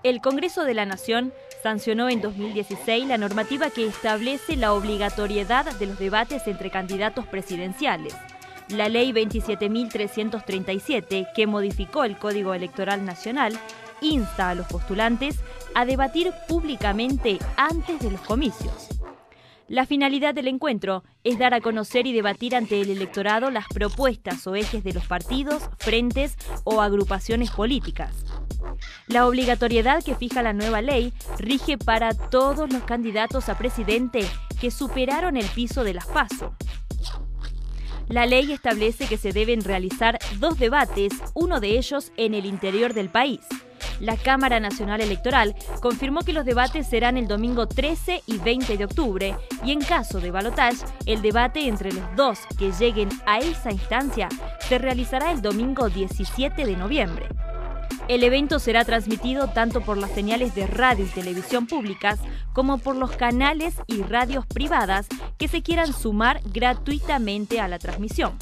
El Congreso de la Nación sancionó en 2016 la normativa que establece la obligatoriedad de los debates entre candidatos presidenciales. La Ley 27.337, que modificó el Código Electoral Nacional, insta a los postulantes a debatir públicamente antes de los comicios. La finalidad del encuentro es dar a conocer y debatir ante el electorado las propuestas o ejes de los partidos, frentes o agrupaciones políticas. La obligatoriedad que fija la nueva ley rige para todos los candidatos a presidente que superaron el piso de las PASO. La ley establece que se deben realizar 2 debates, uno de ellos en el interior del país. La Cámara Nacional Electoral confirmó que los debates serán el domingo 13 y 20 de octubre y en caso de balotaje, el debate entre los 2 que lleguen a esa instancia se realizará el domingo 17 de noviembre. El evento será transmitido tanto por las señales de radio y televisión públicas como por los canales y radios privadas que se quieran sumar gratuitamente a la transmisión.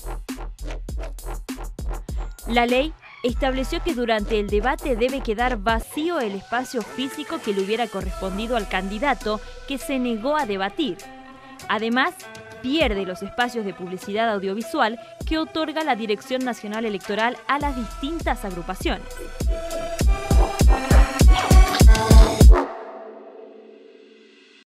La ley estableció que durante el debate debe quedar vacío el espacio físico que le hubiera correspondido al candidato que se negó a debatir. Además, pierde los espacios de publicidad audiovisual que otorga la Dirección Nacional Electoral a las distintas agrupaciones.